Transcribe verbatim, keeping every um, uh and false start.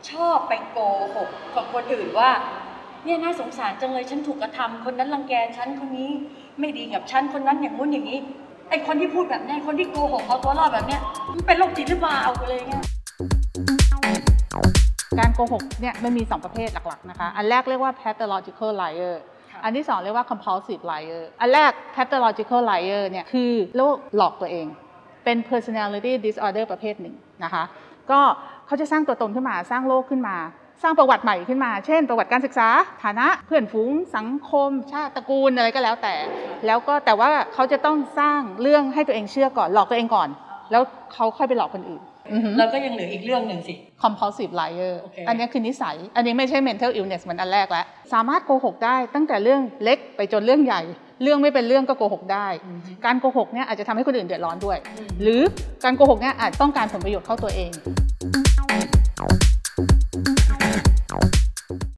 ชอบไปโกหกกับคนอื่นว่าเนี่ยน่าสงสารจังเลยฉันถูกกระทำคนนั้นรังแกฉันคนนี้ไม่ดีกับฉันคนนั้นอย่างงู้นอย่างนี้ไอคนที่พูดแบบนี้คนที่โกหกเอาตัวรอดแบบเนี้ยมันเป็นโรคจิตหรือเปล่าอะไรเงี้ยการโกหกเนี่ยมันมีสองประเภทหลักๆนะคะอันแรกเรียกว่า pathological liar อันที่สองเรียกว่า compulsive liar อันแรก pathological liar เนี่ยคือโรคหลอกตัวเองเป็น personality disorder ประเภทหนึ่งนะคะก็เขาจะสร้างตัวตนขึ้นมาสร้างโลกขึ้นมาสร้างประวัติใหม่ขึ้นมาเช่นประวัติการศึกษาฐานะเพื่อนฝูงสังคมชาติตระกูลอะไรก็แล้วแต่แล้วก็แต่ว่าเขาจะต้องสร้างเรื่องให้ตัวเองเชื่อก่อนหลอกตัวเองก่อนแล้วเขาค่อยไปหลอกคนอื่นแล้วก็ยังเหลืออีกเรื่องหนึ่งสิ compulsive liar okay. อันนี้คือนิสัยอันนี้ไม่ใช่ mental illness เหมือนอันแรกแล้วสามารถโกหกได้ตั้งแต่เรื่องเล็กไปจนเรื่องใหญ่เรื่องไม่เป็นเรื่องก็โกหกได้ mm-hmm. การโกหกเนี่ยอาจจะทำให้คนอื่นเดือดร้อนด้วย mm-hmm. หรือการโกหกเนี่ยอาจต้องการผลประโยชน์เข้าตัวเอง